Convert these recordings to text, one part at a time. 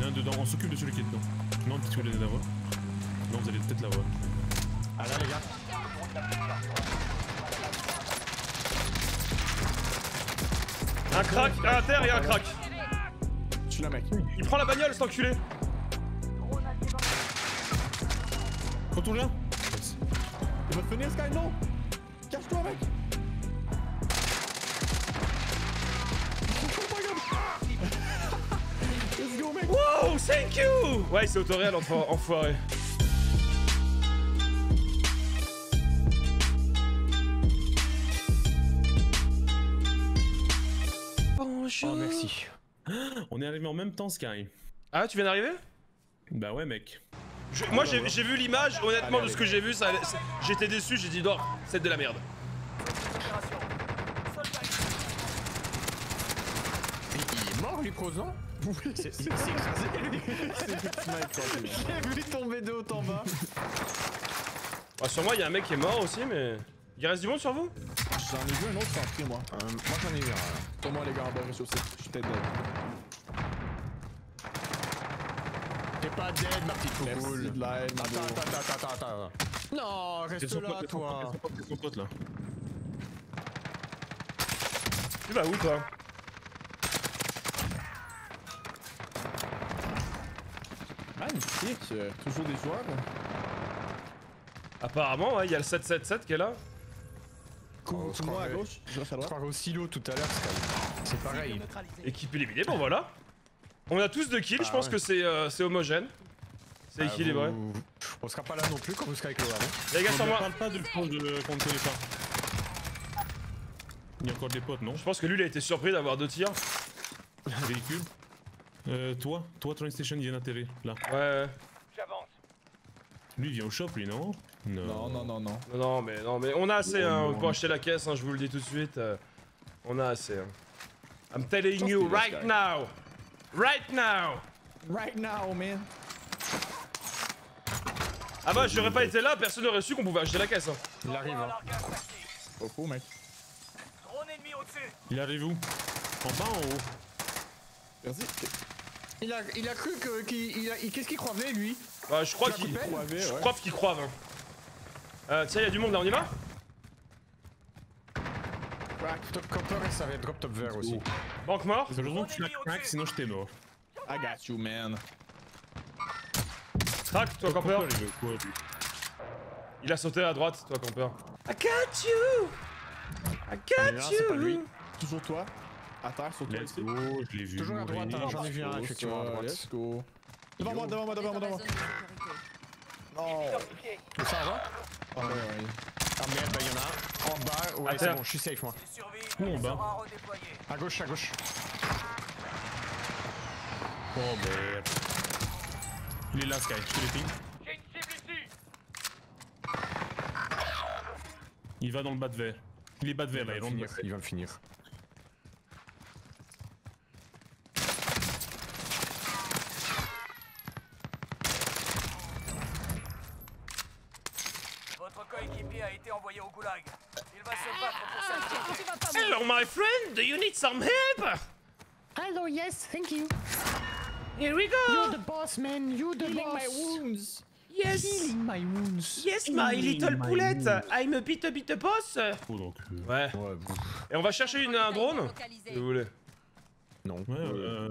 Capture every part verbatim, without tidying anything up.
un dedans, on s'occupe de celui qui est dedans. Non, peut-être que vous allez l'avoir. Non, vous allez peut-être l'avoir. Ah là les gars. Un crack, à terre et un crack. Tu l'as, mec. Il prend la bagnole, cet enculé. Retourne là. Il va te finir, Sky, non. Cache-toi, mec. Let's go, mec. Wow, thank you. Ouais, c'est autoréel, enfin, enfoiré. Bonjour. Oh merci. On est arrivé en même temps, Sky. Ah, tu viens d'arriver? Bah ouais, mec. Je- Moi j'ai j'ai vu l'image, honnêtement Allez, de ce allez. que j'ai vu, ça, j'étais déçu, j'ai dit non, c'est de la merde. Il, il est mort lui Kroos, non? Oui, C'est- Il s'est écrasé lui. c'est effectivement écrasé. J'ai vu tomber de haut en bas. Ah, sur moi il y a un mec qui est mort aussi, mais il reste du monde sur vous? J'en ai vu un autre rentrer, moi. Euh, moi j'en ai eu un. Pour moi, les gars, en bas, reste aussi. Je suis peut-être dead. T'es pas dead ma petite Merci poupoule. de l'aide, Attends, Mado. attends, attends, attends, attends. Non, C'est reste son là pote, c'est son toi. pote, c'est son pote, c'est son pote là. Tu vas où toi? Magnifique. euh, Toujours des joueurs. Apparemment, ouais, il y a le sept sept sept qui est là. Oh, je Moi à croirais- gauche, je reste à Je droite. croirais au silo tout à l'heure, Sky. C'est pareil. Équipe éliminée, bon voilà. On a tous deux kills, je Ah pense ouais. que c'est euh, c'est homogène. C'est Ah, équilibré. vous- On sera pas là non plus quand vous serez avec le Warden. Les gars, On sur ne moi. parle pas de le compte de- qu'on ne connaît pas. Il y a encore des potes, non? Je pense que lui il a été surpris d'avoir deux tirs. Véhicule. Euh, toi, toi, train station, il vient d'atterrir, là. Ouais, ouais. Lui, il vient au shop, lui, non? Non, non, non, non. Non, non, mais, non, mais on a assez Oh, hein, non. pour acheter la caisse, hein, je vous le dis tout de suite. euh, on a assez. Hein. I'm telling Sauf you qu'il est right Sky. now! Right now! Right now, man. Ah bah, j'aurais pas été là, personne n'aurait su qu'on pouvait acheter la caisse. Hein. Il arrive, hein. Pas faux, mec. Il arrive où? En bas, en haut? Merci. Il a, il a cru que. qu'il- il a- il- Qu'est-ce qu'il croyait lui? Bah, je crois Tu l'as qu'il. coupé Croivait, Je ouais. crois qu'il croit. Hein. Euh, tiens, y'a du monde là, on y va? Crack. Top copper et ça va être drop top vert aussi. Banque mort? Heureusement que tu l'as crack, sinon j'étais mort. I got you, man. Crack, toi, campeur. Pourquoi il veut quoi, lui? Il a sauté à droite, toi, campeur. I got you! I got Non, you! c'est pas lui. Toujours toi. À terre, sur toi Let's ici. go, je l'ai vu. Toujours à droite, mourir. hein, j'en ai vu un Oh, effectivement à ça, droite. Let's go. Devant moi, devant moi, devant moi, devant moi. Non. Tout ça va? Ah ouais, ouais. Ah merde, bah y'en a un. En bas, ouais, À c'est terre. bon, je suis safe moi. Où en bas? À gauche, à gauche. Oh merde. Il est là, Sky, je te l'ai ping. Il va dans le bas de verre. Il est bas de verre Il là, va il me rentre. finir, il va me finir. Votre coéquipier a été envoyé au goulag. Il va se battre pour sa liberté. Hello, my friend! Do you need some help? Hello, yes, thank you. Here we You're go! the boss, man. You the Healing boss. my wounds. Yes! Healing my wounds. Yes, my little poulette! I'm a bit a bit boss! Oh, donc, euh, Ouais. Ouais, bon. Et on va chercher une, un drone? Si vous voulez. Non. ouais, euh...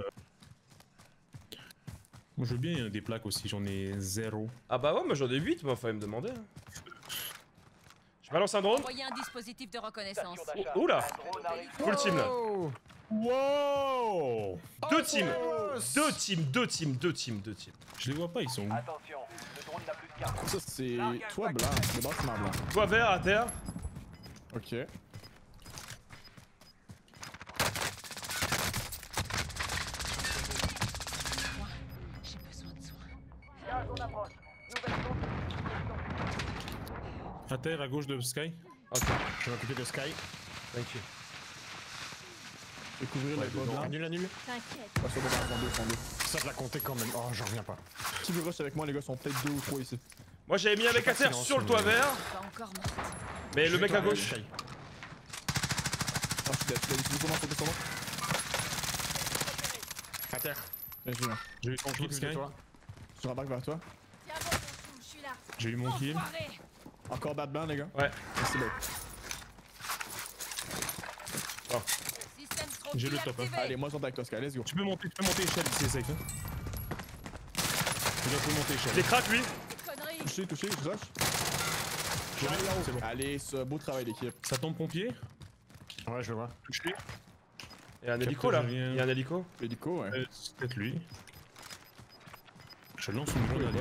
Moi, je veux bien des plaques aussi, j'en ai zéro. Ah bah ouais, moi j'en ai huit, mais fallait me demander. hein. Je balance un drone. Envoyez un dispositif de reconnaissance. Oh, oula! Full team là. Oh. Wow! Deux Oh, teams! boss. Deux teams, deux teams, deux teams, deux teams. Je les vois pas, ils sont où? Attention, le drone n'a plus de carte. Ça, c'est toi blanc. Le bâtiment blanc. Toi vert à terre. Ok. J'ai besoin de soins. Gaz en approche. Nouvelle zone de À terre, à gauche de Sky? Ok, Je vais m'occuper de Sky. thank you. Découvrir le bas blanc. Annule, annule. T'inquiète. Ah, ça va dans fond deux, fond deux. Ça te l'a compté quand même. Oh, j'en reviens pas. Qui veut rush avec moi, les gars, sont peut-être deux ou trois ici. Moi j'avais mis un mec à terre silence, sur le toit mais- vert, Pas encore morte. mais le mec à gauche. Sky. Ah, je suis dead. Tu veux comment sauter sur moi? À terre. Bien joué, mec. J'ai eu ton Je kill, m'occupe de Sky. toi. Je rembarque vers toi. Tiens bon, ton chou, je suis là. J'ai eu mon kill. Enfoiré. Encore bad blanc, les gars. Ouais. Merci beaucoup. Système J'ai le trophy top, hein. activé. Allez, moi je rentre avec toi, Sky. Let's go. Tu peux monter, tu peux monter échelle si c'est safe. Hein. Tu dois monter Il échelle. est crack lui. Connerie. Touché, touché, je rush. Je l'ai, c'est bon. Allez, ce beau travail d'équipe. Ça tombe pompier. Ouais, je le vois. Touché. Il y a un hélico là. j'ai rien. Il y a un hélico. Hélico, ouais. Euh, c'est peut-être lui. Je lance une grenade.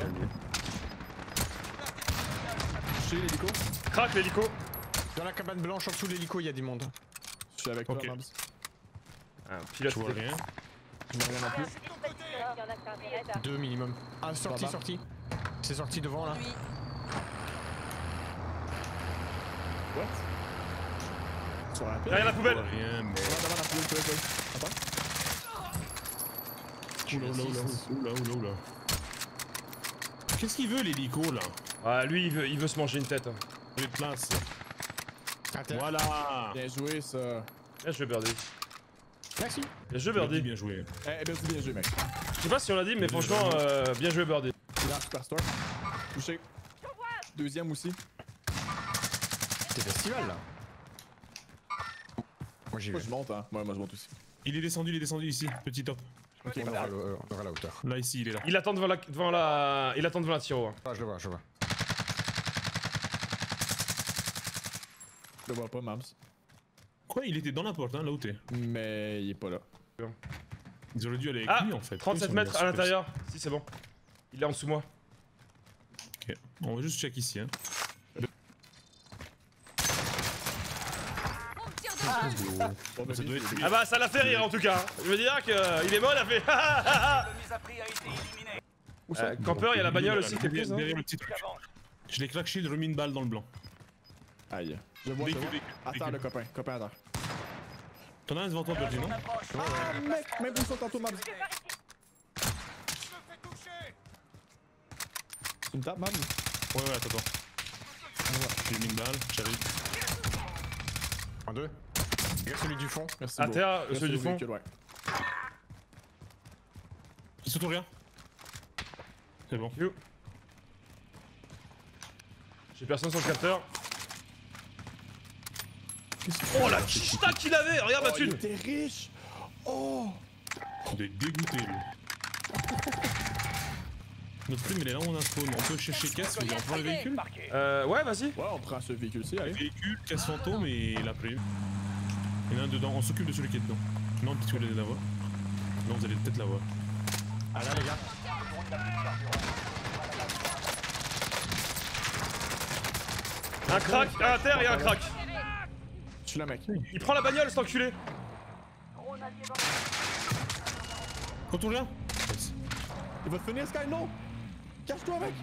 Touché, l'hélico. Crack l'hélico. Dans la cabane blanche en dessous de l'hélico, il y a du monde. Je suis avec Ok. toi, Mabs. Ah, pilote. Je vois rien. Je me reviens non plus. Deux minimum. Ah, sorti, Baba. sorti. C'est sorti devant là. Lui. What? Sur la Derrière la Je poubelle. vois rien, mais. Devant, devant la poubelle, poubelle, poubelle. Attends. Oula, oula, oula, oula, oula, oula. Qu'est-ce qu'il veut l'hélico là? Ah lui il veut, il veut se manger une tête. Hein. J'ai de place. À terre. Voilà. Bien joué, ça. Bien joué Birdie. Merci. Bien joué Birdie, Birdie. bien joué. Eh, bien, bien joué, mec. Je sais pas si on l'a dit mais franchement euh, bien joué Birdie. Il est en superstar. Touché. Deuxième aussi. T'es festival là. Moi j'y Moi, vais. je monte, hein. Ouais, moi, je monte aussi. Il est descendu, il est descendu ici. Petit top. Ok, On aura, le- on aura la hauteur. Là, ici, il est là. Il attend devant la, devant la, il attend devant la tiro. Hein. Ah, je le vois, je le vois. je le vois pas, Mabs. Quoi? Il était dans la porte, hein, là où t'es. Mais il est pas là. Ils auraient dû aller avec Ah, lui en fait. trente-sept Ils sont mètres bien à super. l'intérieur. Si c'est bon. Il est en dessous de moi. Ok. On va juste check ici. Hein. On me tire dessus. Bon, Ça doit être lui. Ah bah ça l'a fait rire en tout cas. Je veux dire que euh, il est mort, il a fait. Le mise à prix a été éliminé. Où ça? Euh, Camper, il y a la bagnole aussi qui est derrière, prise. Hein. derrière le petit truc. Je l'ai crack shield, remis une balle dans le blanc. Aïe. Je vois, je Véhicule, vois. véhicule, Attends, véhicule. le copain. Copain, attends. T'en as un devant toi, Birdie, non? Ah, mec, même où sont tantôt, Mabs? Tu me tapes, Mabs? Ouais, ouais, attends, attends. J'ai mis une balle, j'arrive. En deux. Regarde celui du fond. Merci. À beau. terre, Reste celui du au fond. véhicule, ouais. Il se tourne rien. C'est bon. You. J'ai personne sur le capteur. Oh la stack qu'il avait, regarde Oh, là-dessus. il était riche! Oh! Il est dégoûté, lui. Notre prime, il est là, on a spawn. On peut chercher casse, mais on prend le véhicule. Euh, ouais, vas-y. Ouais, on prend ce véhicule-ci, allez. Véhicule, casse fantôme et la prime. Il y en a un dedans, on s'occupe de celui qui est dedans. Non, peut-être que vous allez l'avoir. Non, vous allez peut-être l'avoir. Ah là les gars. Un crack, un terre et un crack. Je suis là, mec. Il prend la bagnole, cet enculé. Retourne là. Il va te finir, Sky, non! Cache-toi, mec!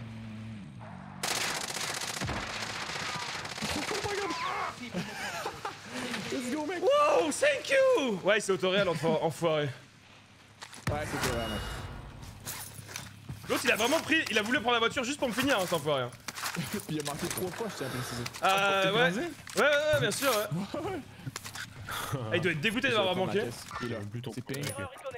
Oh my god! Let's go, mec! Wow, thank you. Ouais, c'est autoréal, enf- enfoiré. Ouais, c'est vrai, mec. L'autre, il a vraiment pris, il a voulu prendre la voiture juste pour me finir, hein, cet enfoiré. hein. Puis il a marqué trois fois, je tiens à préciser. Euh, ouais. Ouais, ouais, ouais, bien sûr, ouais. Ah, il doit être dégoûté de m'avoir Sur ma manqué. caisse. Il est là. Plus ton C'est ping.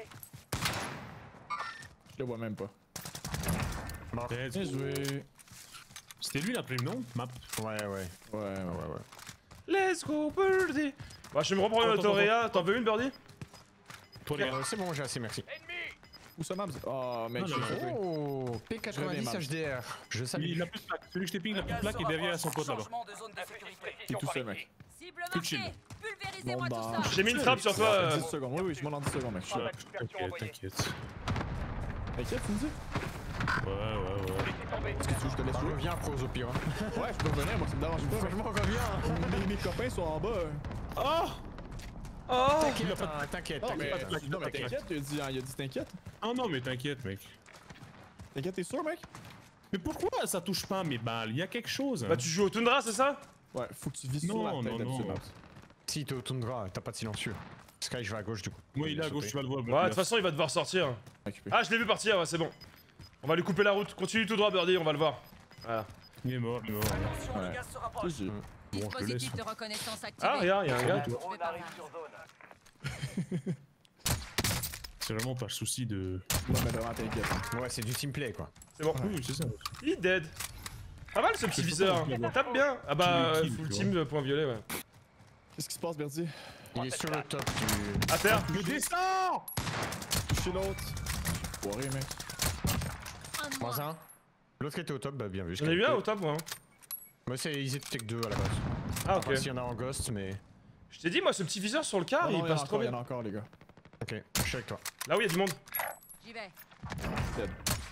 Je le vois même pas. Bien joué. C'était lui la prime, non? Map. Ouais, ouais. Ouais, ouais, ouais. ouais. Let's go, birdie. Bah, je vais me reprendre une Attends, autoréa. T'en veux une, birdie? Toi, les gars. Euh, c'est bon, j'ai assez, merci. Où ça, Mabs? Oh, mec, Non, j'ai non, fait. Oh, P quatre-vingt-dix H D R. Je Il salue. a plus de plaque. Celui que je t'ai ping, il a plus de plaque et derrière, son pote là-bas. Changement de zone de sécurité. T'es tout seul, mec. Cible Tout chill. marquée. Pulvérisez-moi Bon, tout bah. ça. J'ai mis une frappe sur toi. euh. dix secondes. Oui, oui, je m'en en dix secondes, mec. Je suis là. T'inquiète, t'inquiète. T'inquiète, tu me dis? Ouais, ouais, ouais. Est-ce que tu veux que je te laisse Bah, jouer? reviens pro au pire. hein. Ouais, je peux revenir, moi, ça me dérange pas. Franchement, reviens. Mes, mes copains sont en bas. Oh! Oh! T'inquiète, hein, t'inquiète, Non, mais, t'inquiète. non, mais t'inquiète, il a dit, il a dit t'inquiète. Ah non, mais t'inquiète, mec. T'inquiète, t'es sûr, mec? Mais pourquoi ça touche pas mes balles? Il y a quelque chose. Bah, tu joues au Tundra, c'est ça? Ouais, faut que tu vises sur Non, la tête non, d'habitude, non. Mabs. Si t'es au Tundra, t'as pas de silencieux. Sky, je vais à gauche du coup. Moi, il est à gauche, tu vas le voir. Ouais, de toute façon, il va devoir sortir. Occupé. Ah, je l'ai vu partir, ouais, c'est bon. On va lui couper la route. Continue tout droit, birdie, on va le voir. Voilà. Il est mort, il est mort. Attention, Ouais. le gaz se rapproche. G G. Bon, je te laisse. Dispositif de reconnaissance activé. Ah, regarde, il y a un gars. Je vais Drone par arrive là. sur zone. C'est vraiment pas le souci de. Non, mais vraiment, t'inquiète. Ouais, c'est du teamplay quoi. C'est bon. Oui, c'est ça. Il est dead. Pas mal ce petit Je peux viseur. pas l'avoir. Tape bien. Ah bah, Full team, full tu team, euh, point violet, ouais. Qu'est-ce qui se passe, Berdi? Il est sur le top du. À terre. Je descends! Toucher l'autre. Foiré, mec. Un de Moins moins. un. L'autre était au top, bah bien vu. J'en ai eu un au top, moi. hein. Moi, c'est ils étaient que deux à la base. Ah, Enfin, ok. s'il y en a en ghost, mais. Je t'ai dit, moi, ce petit viseur sur le car, Ah non, il il y en a passe trop encore, il y bien. en a encore, les gars. Ok, je suis avec toi. Là où il y a du monde. J'y vais. Dead.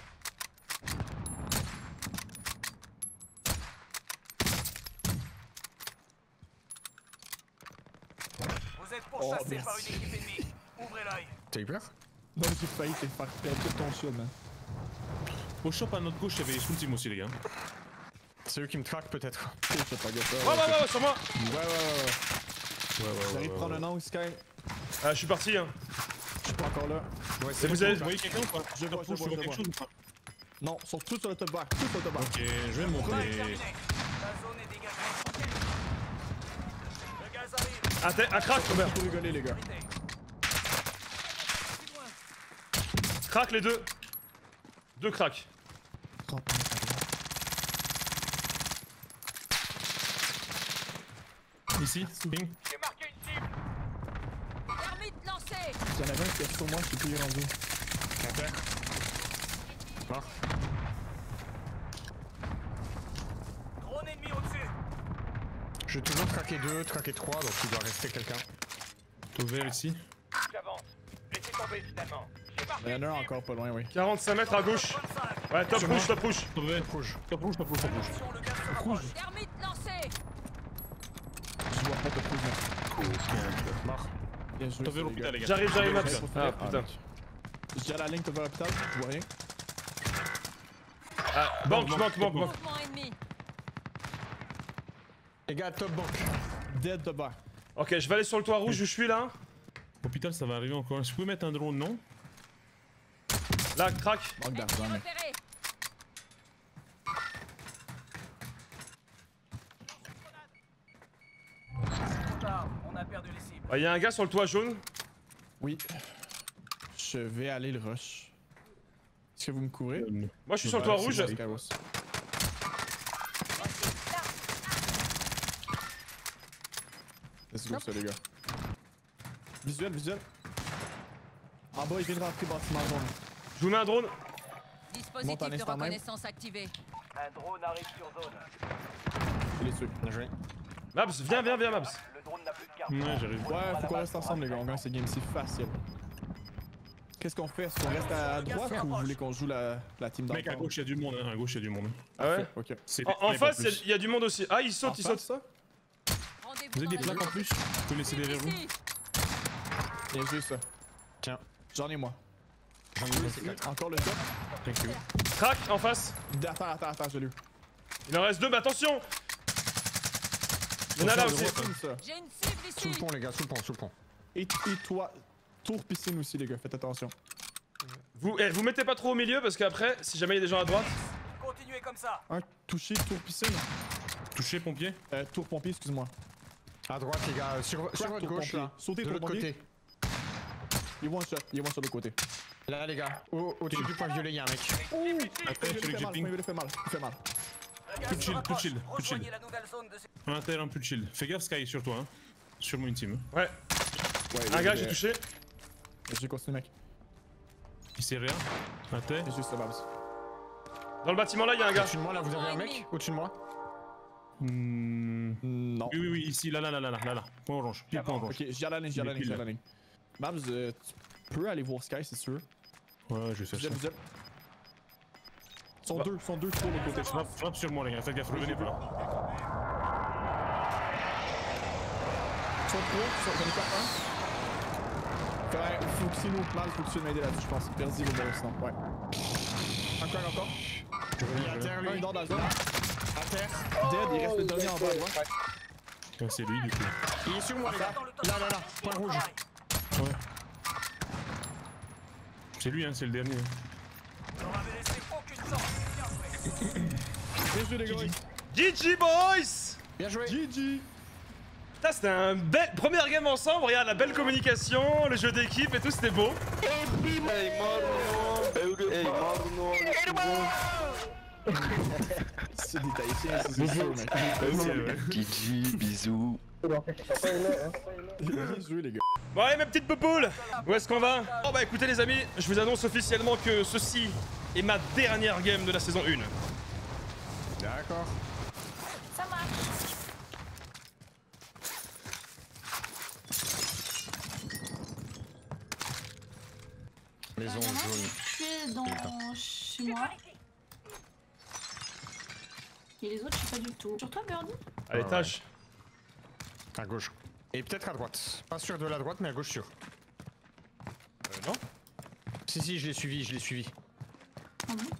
Vous êtes pourchassé Oh, par une merci. équipe ennemie. Ouvrez l'œil. T'as eu peur? Non, j'ai failli te faire perdre tout ton shield, man. Au shop à notre gauche, il y avait les full team aussi, les gars. C'est eux qui me traquent peut-être. Je sais pas, gars. Ouais, ouais, ouais, ouais, sur moi. Ouais, ouais, ouais, ouais. Ouais, ouais, J'arrive de prendre un angle, Sky. Ah, je suis parti, hein. Je suis pas encore là. Ouais, Et vous avez. Vous voyez quelqu'un ou pas? Je vois, je Approche, vois, tu je quelque vois. chose ou pas? Non, ils sont tous sur le top bar. Tous sur le top bar. Ok, je vais monter. Terminé. La zone est dégagée. Le gaz arrive. À, terre- à crack, Robert. Faut rigoler, les gars. Crack les deux. Deux cracks. Ici, ping. J'ai marqué une cible. Thermite lancé. Il y en avait un qui est sur moi, je sais plus où il est rendu. À terre. Mort. Drone ennemi au-dessus. Je vais toujours traquer deux, traquer trois, donc il doit rester quelqu'un. Tout vert ici. J'avance. Laissez tomber finalement. J'ai marqué Il y en a un une cible. encore pas loin, oui. quarante-cinq mètres à gauche. vingt-cinq. Ouais, top Sur rouge, moi. top rouge. Top vert. Rouge. Top rouge, top rouge, top rouge. Attention, le gaz se rapproche. Thermite lancé. Je vois pas de plus, mec. Mort. Bien joué, Top vert les hôpital, gars. les gars. J'arrive, j'arrive, Top Maps. vert, Ah, Ah, putain. mec. J'ai à la ligne, top vers l'hôpital, je vois rien. Ah, banque, banque, banque, banque. Mouvement ennemi. Les gars, top bank. Dead top bar. Ok, je vais aller sur le toit rouge où je suis là. Hôpital, ça va arriver encore. Est-ce que vous pouvez mettre un drone, non? Là, crack. Manque d'argent, Ennemi mec. repéré. Trop tard. On a perdu les cibles. Il y a un gars sur le toit jaune. Oui. Je vais aller le rush. Est-ce que vous me couvrez? Euh, Moi, je suis sur le toit Ouais, rouge. c'est bon, Skyros. Let's go, ça, les gars. Visuel, visuel. En bas, il vient de rentrer bâtiment jaune. Je vous mets un drone. Monte en Dispositif de instant même. reconnaissance activé. Un drone arrive sur zone. Je les tue. Bien joué. Maps, viens, viens, viens, Maps. Le drone n'a plus de carte. Ouais, j'arrive. Ouais, faut qu'on reste ensemble, les gars. On gagne cette game, c'est facile. Qu'est-ce qu'on fait? Est-ce qu'on reste à droite ou vous voulez qu'on joue la, la team Mec, à d'enfant? gauche, il y a du monde. Hein. À gauche, il y a du monde. Ah ouais. Ok. C'est En, en des face, plaques il y a- il y, a du monde aussi. Ah, il saute, En il face, saute. ça? Rendez-vous Vous avez dans des la plaques en zone. plus? Vous pouvez laisser derrière vous? Ici. Bien joué, ça. Tiens. J'en ai, moi. J'en ai laissé quatre. Encore le top. Thank you. Crack en face. Attends, attends, attends, je l'ai eu. Il en reste deux, mais attention. Il y en a là aussi. Piscine, ça. J'ai une cible Sous le ici. pont, les gars, sous le pont, sous le pont. Et, et toi, tour piscine aussi, les gars, faites attention. Vous, eh, vous mettez pas trop au milieu parce qu'après, si jamais il y a des gens à droite. Continuez comme ça. Un touché, tour piscine. Touché, pompier. Euh, tour pompier, excuse-moi. À droite, les gars, sur, sur Crack, votre tour gauche pompier. là. Sautez, De tour l'autre pompier. côté. Il est one shot, il est one sur le côté. Là, les gars, au- au-dessus du point violet, il y a un mec. Ouh! Après, Il celui que fait j'ai mal, ping. il fait mal, il fait mal. Le gaz Coup de se shield, coup de rapproche. shield, coup de shield. Rejoignez la nouvelle zone de sécurité. Un inter, un plus de shield. Fais gaffe, Sky, sur toi. Hein. Sur mon team. Ouais. Ouais, Un gars, j'ai touché. J'ai continué, mec. Il sait rien. Inter. C'est juste le Babs. Dans le bâtiment là, il y a un gars. Au-dessus de moi, là, vous avez un mec au-dessus de moi. Hmm. Non. Oui, oui, oui, ici, là, là, là, là, là, là, là. Point orange. Pile point orange. Ok, j'y allais la ligne, j'y allais la ligne, j'y allais la ligne. Babs, euh, tu peux aller voir Sky, c'est sûr. Ouais, je vais faire ça. Visuel, visuel. Ils sont Bah. deux, ils sont deux sur le côté. Frappe, frappe sur moi, les gars. Faites gaffe, revenez pas là. Ils sont trois, ils sont- j'en ai pas un. Ouais, faut que c'est nous, mal, faut que tu m'aider là-dessus, je pense. Perdu le ballon sinon, ouais. Encore, encore. Il est à terre, Un, lui. il dort dans la zone. À terre. Dead, il reste le dernier en bas à droite. Ouais, c'est lui, du coup. Il est sur moi, les gars. Dans le top Là, là, là. rouge. Point rouge. Ouais. C'est lui, hein, c'est le dernier. Vous leur avez laissé aucune chance. Bien fait. Bien joué, les gars. G G boys. Bien joué. G G. Putain, c'était un bel première game ensemble, regarde la belle communication, le jeu d'équipe et tout, c'était beau. Ce détail, c'est chaud, mec. G G, bisous. Bien joué, les gars. Bon allez mes petites poupoules, où est-ce qu'on va? Bon bah écoutez les amis, je vous annonce officiellement que ceci est ma dernière game de la saison un. D'accord. Ça marche. Maison Il y en a un jaune. qui est tué dans... chez moi. Et les autres, je sais pas du tout. Sur toi, Birdie? À l'étage. À gauche. Et peut-être à droite. Pas sûr de la droite, mais à gauche sûr. Euh, non. Si, si, je l'ai suivi, je l'ai suivi. Ah bon?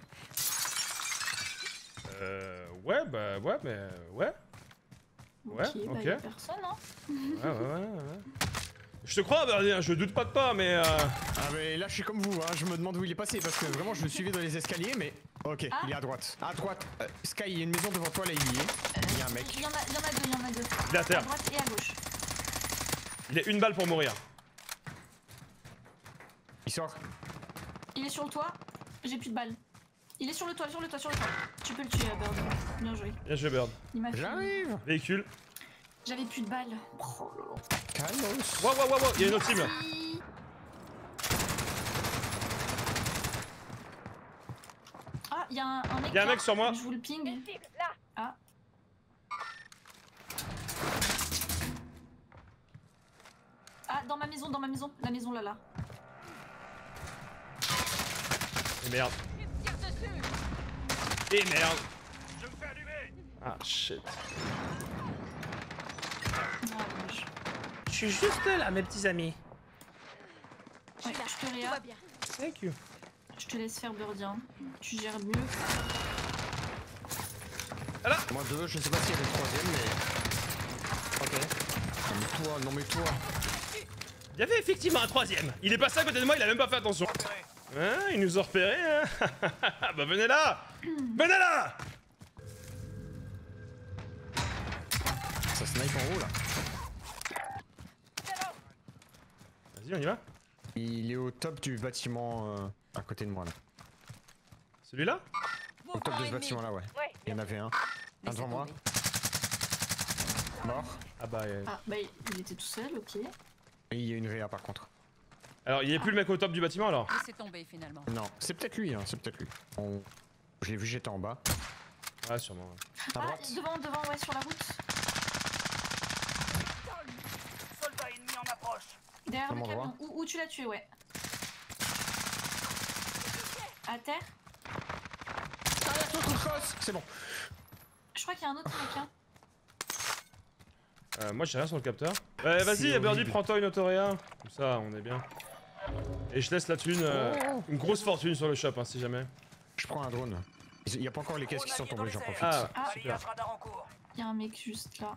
Euh, ouais, bah ouais, mais ouais. Ouais, Ok, bah ok. y'a personne, hein. Ouais, ouais, ouais, ouais. Je te crois, Birdie, hein, je doute pas de toi, mais euh... Ah mais là je suis comme vous, hein. Je me demande où il est passé parce que vraiment je le suivais dans les escaliers mais... Ok, Ah. il est à droite. À droite, euh, Sky, il y a une maison devant toi, là il y est. Il y a un mec. Il y en a, il y en a deux, il y en a deux. il est à À terre. droite et à gauche. Il a une balle pour mourir. Il sort. Il est sur le toit. J'ai plus de balles. Il est sur le toit, sur le toit, sur le toit. Tu peux le tuer, Bird. Bien joué. Bien joué, Bird. Il m'a fait... J'arrive. Véhicule. J'avais plus de balles. Oh là là. Calmos. Wow, wow, wow, wow, il y a une autre team là. Merci. Ah, il y a un, un mec. Y a un là. mec sur moi. Je vous le ping. Ah. Ah, dans ma maison, dans ma maison. La maison là, là. Et merde. Il me tire dessus. Et merde. Je me fais allumer. Ah shit. Ah, dommage. Je suis juste là, mes petits amis. Ouais, je te Tout réa. va bien. Thank you. Je te laisse faire Birdie. Hein. Tu gères mieux. Moi deux, je sais pas s'il y avait le troisième mais... Ok. Non mais toi, non mais toi. Il y avait effectivement un troisième. Il est passé à côté de moi, il a même pas fait attention. Hein, il nous a repérés, hein. Bah venez là. Venez là. Ça snipe en haut là. Vas-y, on y va. Il est au top du bâtiment euh, à côté de moi là. Celui-là? Au top de ce bâtiment là, ouais. Il y en avait un. Un Laissez devant moi. tomber. Mort. Ah bah... euh, Ah, bah il était tout seul, ok. Et il y a une réa par contre. Alors, il y a plus le mec au top du bâtiment alors? Laissez tomber finalement. Non, c'est peut-être lui, hein, c'est peut-être lui. On... Je l'ai vu, j'étais en bas. Ouais, sûrement. Ouais. À Ah, droite. devant, devant, ouais, sur la route. Soldat ennemi en approche. Derrière Au le même camion. endroit. Où, où tu l'as tué, ouais. À terre. Derrière toi, ton cross. C'est bon. Je crois qu'il y a un autre mec, hein. Euh, moi j'ai rien sur le capteur. Ouais, vas-y, C'est Birdie, horrible. prends-toi une autoréa. Comme ça, on est bien. Et je laisse la thune, euh, Oh. une grosse fortune sur le shop, hein, si jamais. Je prends un drone. Il y a pas encore les caisses qui sont tombées, j'en profite. Ah, Ah. super. Balayage radar en cours. Il y a un mec juste là.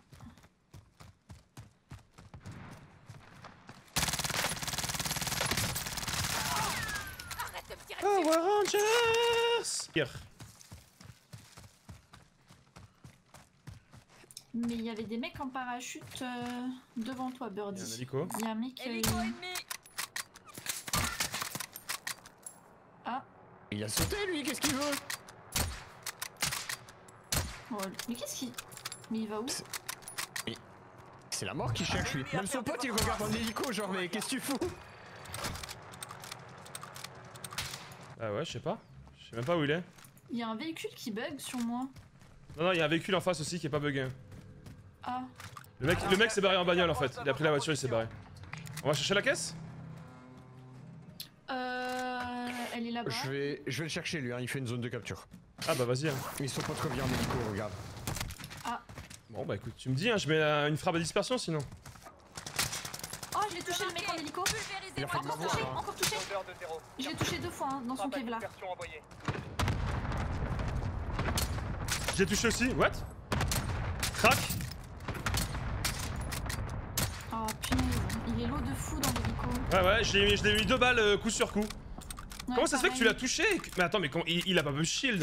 Arrête de me tirer Power dessus. Rangers! Here. Mais il y avait des mecs en parachute euh, devant toi, Il y a un Birdie. hélico. Il y a un mec. euh, Hélico ennemi. Ah, Il a sauté lui, qu'est-ce qu'il veut? oh, mais qu'est-ce qu'il. Mais il va où? C'est la mort qui cherche lui. Même son pote il regarde en hélico, genre mais qu'est-ce que tu fous? Ah ouais, je sais pas. Je sais même pas où il est. Il y a un véhicule qui bug sur moi. Non, non, il y a un véhicule en face aussi qui est pas bugué. Ah, Le mec, le mec s'est barré en bagnole en fait. Il a pris la voiture, il s'est barré. On va chercher la caisse? euh. Elle est là-bas. Je vais, je vais le chercher lui, hein. Il fait une zone de capture. Ah bah vas-y. Hein. Mais son pote revient en hélico, regarde. Bon bah écoute, tu me dis, hein, je mets euh, une frappe à dispersion sinon. Oh, je l'ai touché le mec en hélico. Il a fait de Encore m'avoir. touché, Hein. encore touché. Hauteur de zéro. Je l'ai touché deux fois hein, dans son Frappe à cave là. dispersion envoyée. J'ai touché aussi, what? Crac. Oh punaise, il est l'eau de fou dans l'hélico. Ouais ouais, je l'ai mis, je l'ai mis deux balles euh, coup sur coup. Ouais, Comment ça se fait que tu l'as pareil. touché? Mais attends, mais comment, il, il a pas pu shield?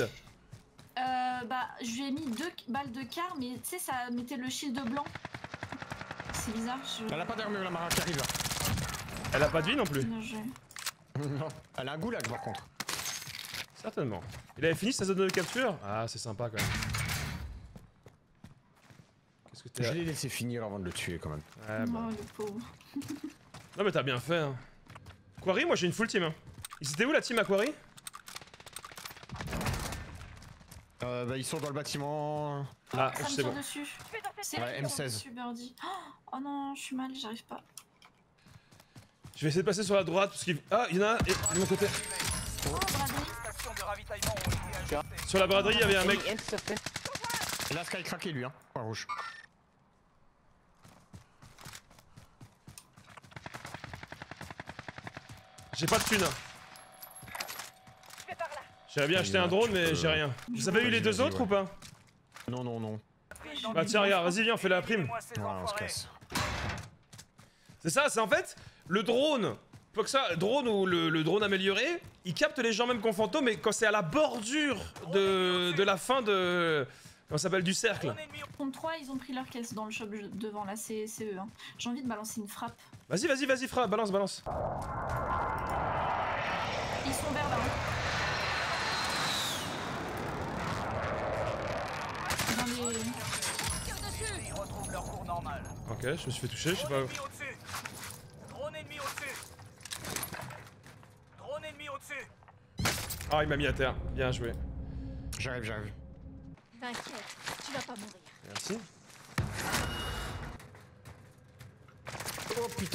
Euh, bah, je lui ai mis deux balles de quart, mais tu sais, ça mettait le shield blanc. C'est bizarre, je... Elle a pas d'armure la Mara qui arrive là. Elle a pas de vie non plus. Bien joué. Non, elle a un goulag par contre. Certainement. Il avait fini sa zone de capture? Ah, c'est sympa quand même. Qu'est-ce que t'es... Je l'ai laissé finir avant de le tuer quand même. Ouais, bah. Oh, le pauvre. Non mais t'as bien fait hein. Quarry, moi j'ai une full team hein. Ils étaient où la team à Quarry? Euh, bah ils sont dans le bâtiment. Ah, Ça me c'est tire bon. dessus. C'est Ouais, elle qui M tire seize. dessus, Birdie. Oh non, je suis mal, j'arrive pas. Je vais essayer de passer sur la droite parce qu'il... Ah, il y en a un et de mon côté. Oh, braderie. Stations de ravitaillement ont été ajustées. Sur la braderie, il y avait un mec. Et là Sky craqué lui hein. Point rouge. J'ai pas de thune. J'aurais bien acheté un drone mais j'ai rien. Vous avez eu les deux autres ou pas? Non non non. Bah tiens regarde, vas-y viens, on fait la prime. Moi, ces Ouais, on se enfoirés. casse. C'est ça, c'est en fait le drone. Faut que ça, drone ou le, le drone amélioré, il capte les gens même qu'on fantôme, mais quand c'est à la bordure de, de la fin de... Comment ça s'appelle, du cercle. Drone ennemi au- Contre trois, ils ont pris leur caisse dans le shop devant, là, c'est eux. Hein. J'ai envie de balancer une frappe. Vas-y, vas-y, vas-y, Fra, balance, balance. Ils sont verts là. Dans les... Ils retrouvent leur cours normal. Ok, je me suis fait toucher, je sais Drone pas. ennemi au-dessus. Drone ennemi au-dessus. Drone ennemi au-dessus. Ah, il m'a mis à terre. Bien joué. J'arrive, j'arrive. T'inquiète, tu vas pas mourir. Merci. Oh putain.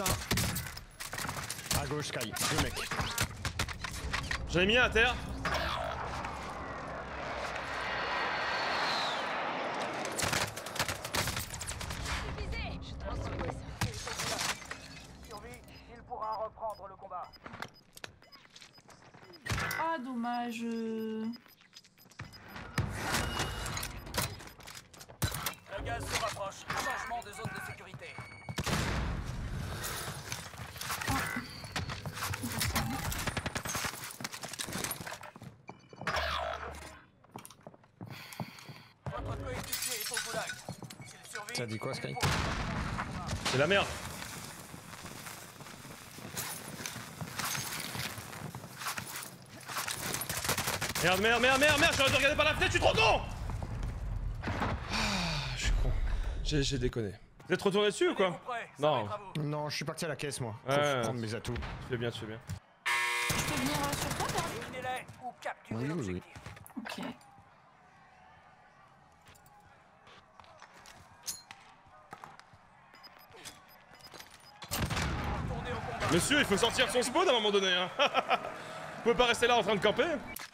À gauche Sky, deux mecs. J'en ai mis un à terre. Visé, je transfère ça. Survie, il pourra reprendre le combat. Ah, dommage. Le gaz se rapproche. Changement de zone de sécurité. Votre coéquipier est au goulag. S'il survit, Ça dit quoi, il Sky? pourra- C'est la merde. Merde, merde, merde, merde, merde, j'aurais dû regarder par la fenêtre, je suis trop con. Ah, je suis con. J'ai j'ai déconné. Vous êtes retourné dessus ou quoi? Tenez-vous prêts, ça Non. va être à vous. Non, je suis parti à la caisse moi. Ouais, Faut ouais. prendre mes atouts. Tu fais bien, tu fais bien. Je peux venir euh, sur toi, Birdie? Éliminez-les ou capturez Oui, oui, l'objectif. Ok. Retournez au combat. Monsieur, il faut sortir son spawn à un moment donné, hein. Vous pouvez pas rester là en train de camper.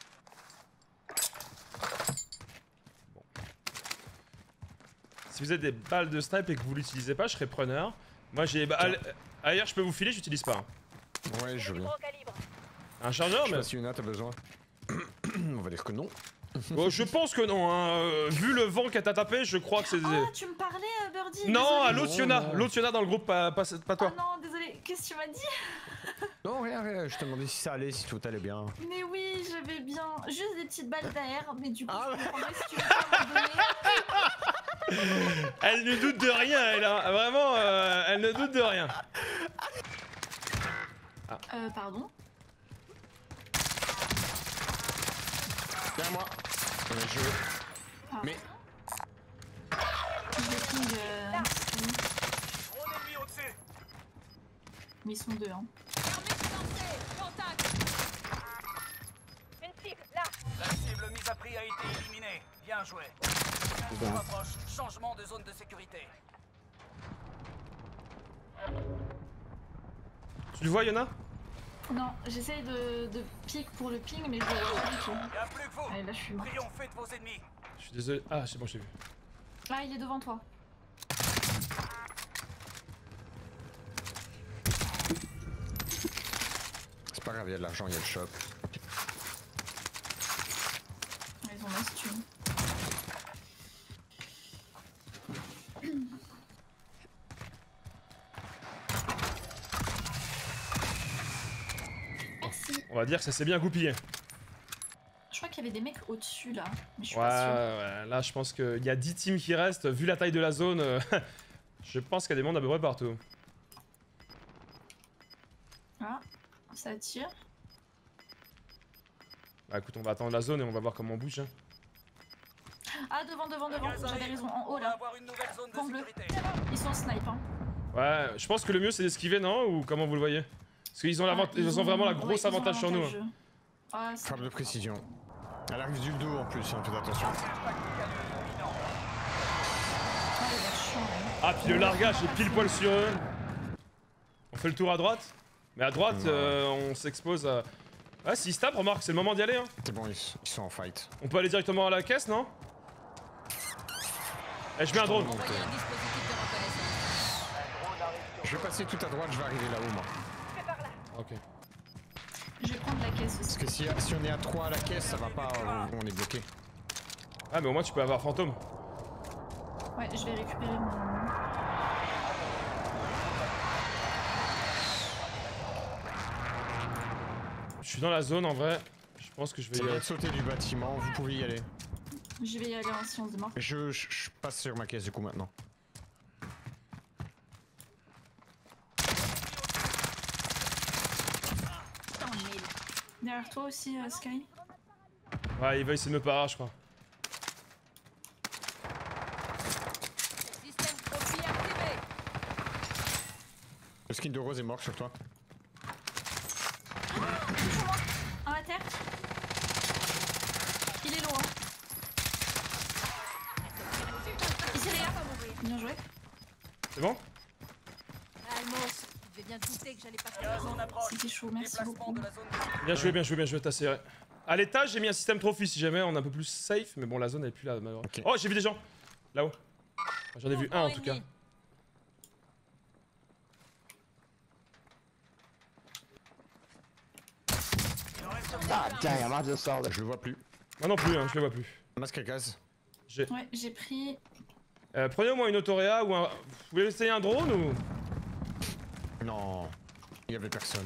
Bon. Si vous avez des balles de snipe et que vous l'utilisez pas, je serais preneur. Moi j'ai... Bah, allez, ailleurs je peux vous filer, j'utilise pas. hein. Ouais, je veux bien. Gros calibre. Un chargeur, Je sais mais... pas si Yuna t'as besoin. On va dire que non. Bon, je pense que non, hein. Euh, vu le vent qu'elle t'a tapé, je crois que c'est... Oh, tu me parlais, euh, Birdie? Non, désolée. à l'autre Yona, non. l'autre Yona dans le groupe, pas, pas, pas Oh toi. non, désolé. Qu'est-ce que tu m'as dit? Non, rien, rien. Je te demandais si ça allait, si tout allait bien. Mais oui, je vais bien. Juste des petites balles d'air, mais du coup, Ah je ouais. comprendrais si tu veux pas m'en donner. Elle ne doute de rien, elle, hein. Vraiment, euh, elle ne doute de rien. Euh, pardon? Derrière moi. On a joué. Ah. Mais Je vais ping, euh, Drone ennemi au-dessus. mais ils sont deux, hein. Contact. Une cible, là. La cible mise à prix a été éliminée. Bien joué. Le gaz se rapproche. Changement de zone de sécurité. Tu le vois, Yona? Non, j'essaye de, de pique pour le ping, mais je le vois pas du tout. Il n'y a plus que vous. Allez, là, je suis mort. Triomphez de vos ennemis. Je suis désolé. Ah, c'est bon, je t'ai vu. Ah, il est devant toi. c'est pas grave, il y a de l'argent, il y a le shop. Ils ont masse thune. Merci. On va dire que ça s'est bien goupillé. Je crois qu'il y avait des mecs au-dessus là, mais je suis Ouais, pas sûre. ouais, là je pense qu'il y a dix teams qui restent. Vu la taille de la zone, euh, Je pense qu'il y a des mondes à peu près partout. Ah, ça tire. Bah écoute, on va attendre la zone et on va voir comment on bouge. Hein. Ah, devant, devant, devant. J'avais raison, en haut On va là. avoir une nouvelle zone de Point bleu. sécurité. Ils sont snipe, hein. Ouais, je pense que le mieux c'est d'esquiver, non? Ou comment vous le voyez? Parce qu'ils ont, Ah, ils ont vraiment la ouais, grosse ils ont avantage sur nous. l'avantage. Ah, c'est- Frappe de précision. Elle arrive du dos en plus, hein, faites attention. Ah, il a l'air chiant, hein. Ah, puis le largage est pile poil sur eux. On fait le tour à droite. Mais à droite, Ouais. euh, on s'expose à... Ah, s'ils se tapent, remarque, c'est le moment d'y aller. Hein. C'est bon, ils, ils sont en fight. On peut aller directement à la caisse, non? Eh, je mets un drone. Envoyez un dispositif de reconnaissance. Je vais passer tout à droite, je vais arriver là-haut moi. Ok. Je vais prendre la caisse Parce aussi. que si, si on est à trois à la caisse, ça va pas, euh, on est bloqué. Ah, mais au moins tu peux avoir fantôme. Ouais, je vais récupérer mon... Je suis dans la zone en vrai. Je pense que je vais Ça y vient aller. de sauter du bâtiment, vous pouvez y aller. Je vais y aller en sciences de mort. Je, je, je passe sur ma caisse du coup maintenant. Tant mille. Derrière toi aussi, euh, Sky. Ouais, il va essayer de me parer, je crois. Système trophy activé. Le skin de Rose est mort sur toi. Un à terre. Il est loin. Ici, regarde. Bien joué. C'est bon? Almos, je vais bien te douter que j'allais pas Gaz faire en approche. C'était chaud, merci Déplacement beaucoup. de la zone de Bien joué, bien joué, bien joué, t'as serré. À l'étage, j'ai mis un système trophy si jamais on est un peu plus safe, mais bon, la zone elle est plus là, malheureusement. Ok. Oh, j'ai vu des gens là-haut. J'en ai vu un en tout cas. Ah, damn, I just saw that. Je le vois plus. Moi non plus, hein, je le vois plus. Masque à gaz. J'ai. Ouais, j'ai pris... Euh, prenez au moins une autoréa ou un. Vous voulez essayer un drone ou. Non, il y avait personne.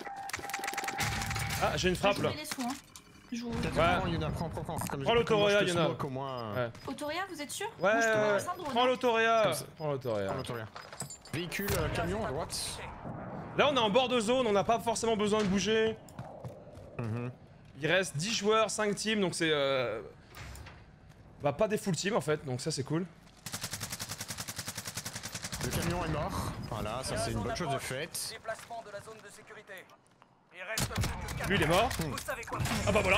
Ah, j'ai une Ah, frappe je là. mets les sous, hein. Je vous... Ouais. Il y en a, prends, prends, prends. Comme, Prends l'autoréa, comme moi, je te Yana. smoke, au moins. Ouais. Autoria, vous êtes sûr? Ouais, Moi, je te ouais, lance un ouais. drone, Prends hein. l'autoréa. Comme ça. Prends l'autoréa. Prends l'autoréa. Véhicule, euh, camion à droite. Là, on est en bord de zone, on n'a pas forcément besoin de bouger. Mhm. Il reste dix joueurs, cinq teams, donc c'est. Euh... Bah, pas des full teams en fait, donc ça c'est cool. Le camion est mort. Voilà, ça Gaz c'est une en bonne chose de approche. faite. Déplacement de la zone de sécurité. Il reste plus que quatre. Lui, il est mort. Vous savez quoi? Ah bah voilà.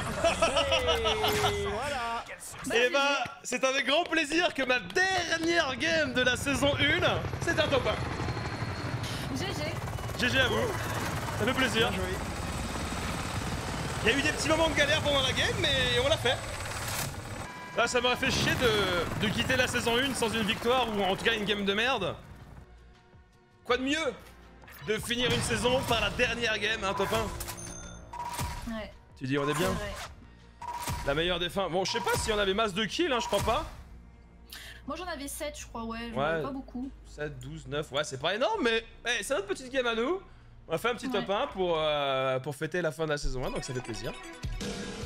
Voilà. Quel succès. Et bah, c'est avec grand plaisir que ma dernière game de la saison un, c'est un top un. G G. G G à vous. Ça fait plaisir. Il y a eu des petits moments de galère pendant la game, mais on l'a fait. Là, ça m'aurait fait chier de, de quitter la saison un sans une victoire, ou en tout cas une game de merde. Quoi de mieux de finir une saison par la dernière game, hein, top un. Ouais, Tu dis, on est c'est bien. vrai. La meilleure des fins. Bon, je sais pas si on avait masse de kills, hein, je crois pas. Moi, j'en avais sept, je crois, ouais. J'en Ouais. avais pas beaucoup. sept, douze, neuf, ouais, c'est pas énorme, mais hey, c'est notre petite game à nous. On a fait un petit top Ouais. un pour, euh, pour fêter la fin de la saison un, donc ça fait plaisir.